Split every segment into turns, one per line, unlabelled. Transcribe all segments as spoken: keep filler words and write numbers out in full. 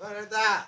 Marta.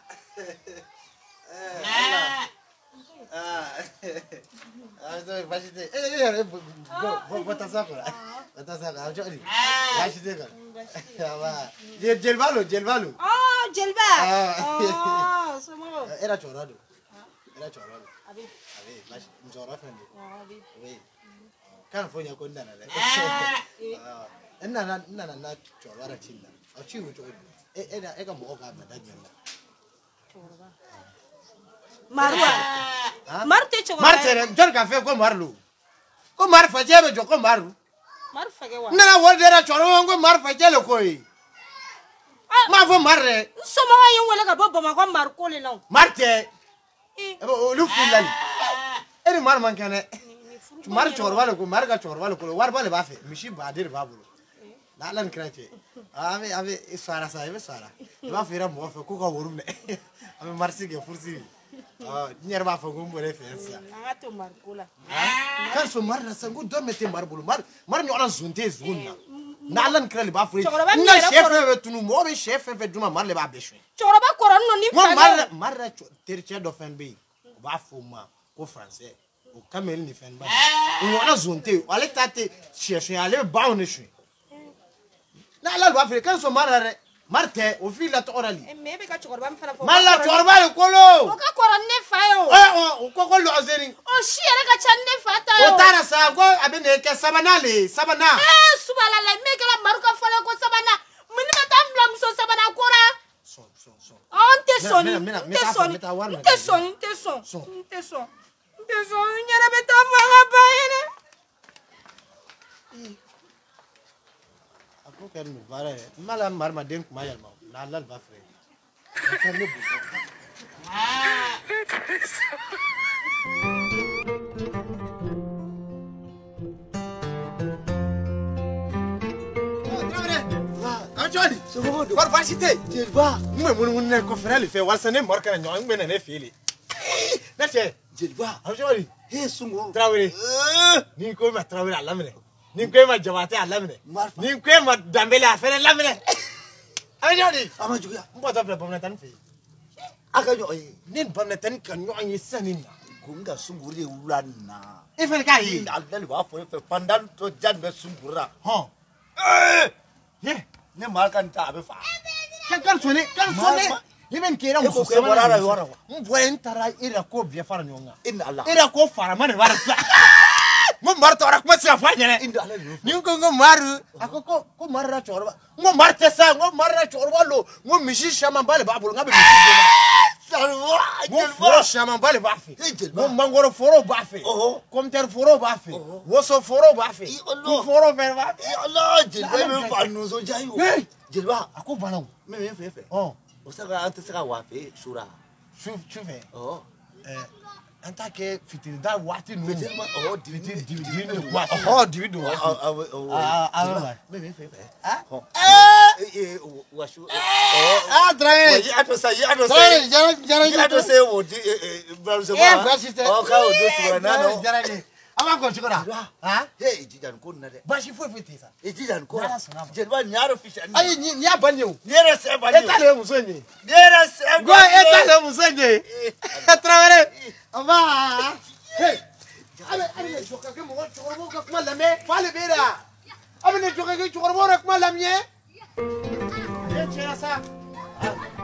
Ah. Ah. Ah, bashi te. Eh, eh, bo bota sakura. Bota sakura. Jodi. Bashi te kan. Aba. Jel jelbalu, jelbalu.
Oh, jelba. Oh, semua.
Era chorado. Era chorado. Abi. Abi, bashi mzora fendi.
Oh, abi.
Oui. Kan fonya ko ndana le. Ah. Nana nana na chorara chinda. Achi ucho. Eh, eh, eh, kan mo ka madanya. Chorba.
Marwa. Marte chorba.
Marte, jor ka fe ko marlu. Ko mar fajebe jo ko maru.
Mar fagewa.
Nana wodera chorwa ngo mar fajele ko yi. Ma fo marre.
Somo wa yin wala ka bobo ma ko mar ko le no.
Marte. Eh, lu fulani. Eri mar man kane. Mar chorwa le ko mar ka chorwa le ko war bale ba fe. Mishi ba dir ba bulu. La lan krate. Ave ave isara sa ave sara. Ba fera mo fe ko ka worum ne. Ave marsi ke fursi. Ah, nyer ba fa gumbo le fensa.
Anga to mar kula.
Kan so mar na sangu do mete mar bulu mar mar nyola zunte zunna. Na lan krali ba furi. Na chef e tunu mo be chef e duma mar le ba beshwe.
Choro ba koron no ni
fa. Mar mar terche do fen be. Ba fuma ko français. O kamel ni fen ba. Nyola zunte ale tate chef ale ba on chwe. Na lan ba furi kan so mar Marte, au fil de la torali.
Mais be ka chorba mfana fo.
Mala chorba le kolo.
O ka koron ne fa yo.
Eh, o ko ko lo azeri.
O shi ele ka chan ne fa ta yo.
O tara sa go abene ke sabana le, sabana.
Eh, subala le me ke la maruka fala ko sabana. Mini ka tam blam so sabana kora.
Son, son, son.
On te son.
Te son.
Te son, te son. Te son. Te son, nyara be ta ma ba ene.
Ako kan mi bare mala mar ma den kuma yalma na lal ba fre kan ne bu ah jodi so mo do war fasite je ba mu mun mun ne ko frère le fait wal sene mor kan nyon ngbe ne fili na che je ba ah jodi he sungo traoré ni ko ma traoré alamne ni ko ma jawate alamne ni ko ma dambele afere lamne ajodi ama juya mbo ta ble bomna tan fi aka yo ni bomna tan kan yo anyi sanina kunga sunguri ulana ife ka yi aldali ba fo fe pandan to janbe sungura ho eh ye ne mal kan ta be fa kan kan sone kan sone ni ben kera mo so wara wara mbo entara ira ko bia fara nyonga inna allah ira ko fara mane warsa mo marto ora ko sa fa nyene inda ala ni ko ngo maru akoko ko marra chorba ngo marte sa ngo marra chorba lo ngo mishi shama bale ba bulu ngabe mishi salwa ngo foro shama bale ba fi ngo mangoro foro ba fi kom ter foro ba fi woso foro ba fi ku foro ver ba fi allah jilba me fa no so jayo jilba ako bana me me fe fe oh o saka ante saka wa fe shura shuf chufe oh eh anta ke fitilida wati no oh dividu dividu wa oh dividu ah ah me me fe fe ah eh eh wa shu oh ah trae yi ato sa yi ato se jara jara yi ato se wo di bra se ba oh ka o do sura na no jara ni ama ko chikora ha hey jijan ko na de ba shi fo fitisa e jijan ko je ba nyaro fish ai ni ya banye o nyere se banye e tale musonye nyere se go e tale musonye trae Ava! Hey! Ale ale joka ke mo chorbo ka kuma lame, fale bera. Abne joka ke chorbo ra kuma lamye. Ye chera sa.